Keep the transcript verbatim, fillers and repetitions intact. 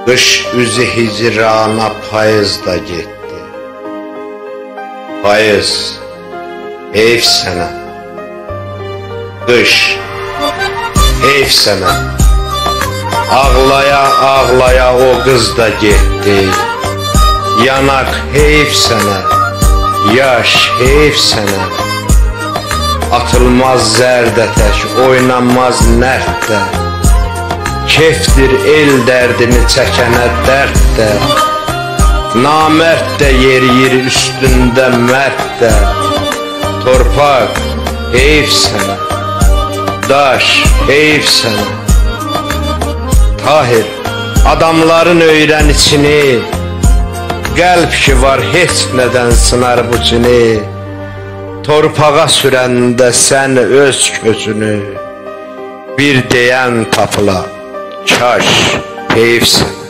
Qış üzü hicrana payız da getdi. Payız, heyf sənə. Qış, heyf sənə. Ağlaya ağlaya o qız da getdi. Yanak heyf sənə, yaş heyf sənə. Atılmaz zərdə tək, oynanmaz nərd də. Kefdir el dərdini çəkənə dərd də. Namərd də yeriyir üstündə mərd də. Torpaq, heyf sənə. Daş, heyf sənə. Tahir, adamların öyrən içini. Qəlb ki var, heç nədən sınar bu cini. Torpağa sürəndə sən öz közünü. Bir deyən tapıla, kaş, heyf sənə.